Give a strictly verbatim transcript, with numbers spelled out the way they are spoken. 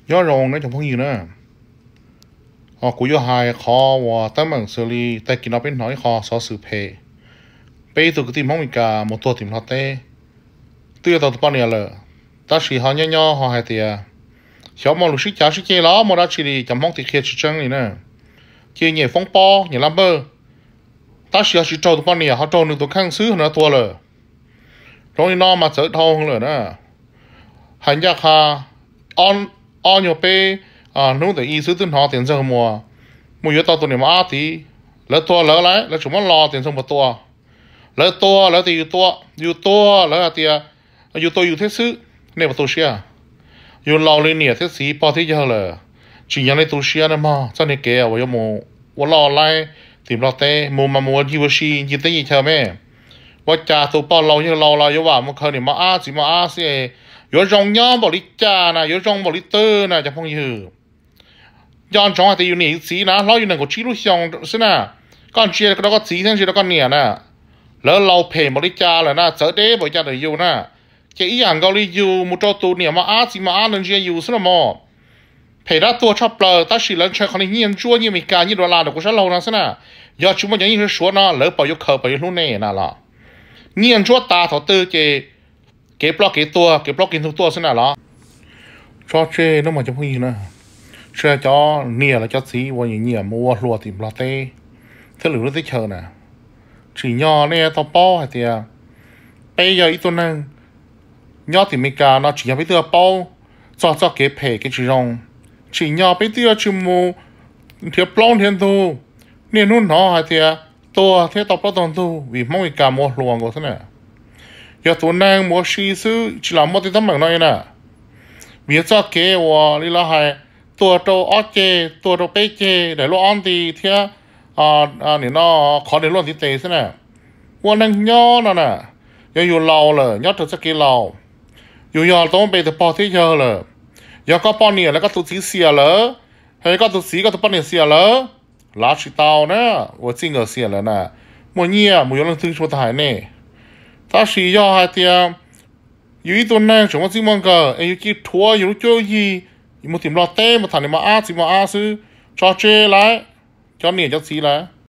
nhớ rong nó chẳng phong gì nữa họ cũng có hai khó và tấm bằng xử lý tại kỳ nó bên nói khó so xử phê bây giờ cái tìm mong mình cả một tổ tìm họ tê từ tàu tàu này là ta chỉ họ nhớ nhớ họ hay tiệt cháu mà lúc xí cháu xí chơi đó mà đã chỉ đi chấm mong thì kia chỉ chân này nè chơi nhẹ phong po nhẹ làm bơ ta chỉ chỉ trâu tàu này họ trâu được tàu khang xứ nó tua rồi rồi nó mà trở thâu rồi đó hành giác ha on on nhiều pe à nếu để ý sức tin họ tiền sông mùa mùa yếu tao tụi này mà tí lỡ tua lỡ lại lỡ chúng nó lo tiền sông một tua lỡ tua lỡ thì yếu tua yếu tua lỡ là tiền yếu tua yếu thế sự này mà tôi xia yếu lo lên nè thế sĩ bao thế giờ là chỉ nhận này tôi xia nữa mà cho nên kể vào yếu mù vào lo lại tìm lo té mù mà mù gì vậy gì gì tới gì chờ mẹว่าจ่าตัวปอเราเนี่ยเราเราอยู่ว่ามันเคยเนี่ยมาอาสิมาอาสิอยู่จงย้อนบริจานะอยู่จงบริเตอร์นะจะพงยืย้อนจงแต่อยู่นี่สีนะเราอยู่หนึ่งก็ชี้รู้ช่องสินะก่อนเชียร์เราก็สีทั้งสีแล้วก็เนี่ยนะแล้วเราเพย์บริจาเลยนะเจอเด้บริจาเลยอยู่นะจะอีอย่างเกาหลีอยู่มุดตัวเนี่ยมาอาสิมาอาหนึ่งเชียร์อยู่สินะมอเพย์ได้ตัวชอบเปล่าตั้งสีแล้วเชียร์คนนี้ยังชั่วยังมีการยี่ดอลลาร์เดี๋ยวกูจะเล่านะสินะอย่าชุบมันอย่างนี้คือชัวนะแล้วไปยกเขาไปรุ่นเน่น่ะล่ะnhiên chúa ta thọ tư kì kì block kì tua kì block kì thu tua thế nào đó cho chê nó mà trong gì nữa chê cho nia là cho xí và những nhiều mua lúa thì block tê thế lửa nó tới chờ nè chỉ nhỏ nè tao bao hay thì bây giờ ít tuần này nhỏ thì mấy cái nó chỉ là bây giờ bao cho cho cái phe cái chỉ rong chỉ nhỏ bây giờ chỉ mua thì block thiên thu nên nó nó hay thìตัวเที่ยวต่อปลาตอนตัววิมองอีกการมัวหลวงก็ใช่ไหมอย่าตัวนางมัวชีซื้อฉลามมัวติดตั้งแบบนั้นนะเบียร์จะเกวะลีลาให้ตัวโตออเจตัวโตเปเจเดี๋ยวลูกอันตีเที่ยอ่าอ่าเนี่ยน้อขอเดี๋ยวลูกติดเตะใช่ไหมวันนั้นย่อน่ะนะอย่าอยู่เราเลยย่อถึงจะกินเราอยู่ยอต้องไปแต่พอที่เยอะเลยอย่าก็ป้อนเนี่ยแล้วก็ตัวสีเสียเลยเฮ้ยก็ตัวสีก็ตัวป้อนเนี่ยเสียเลย拉起刀呢，我这个写了呢，我你啊，没有人听说他呢，他是要还的，有一段呢，什么这么个，哎，有几拖有交易，有没听到带，没谈你们阿怎么阿是，找这来，叫你叫谁来？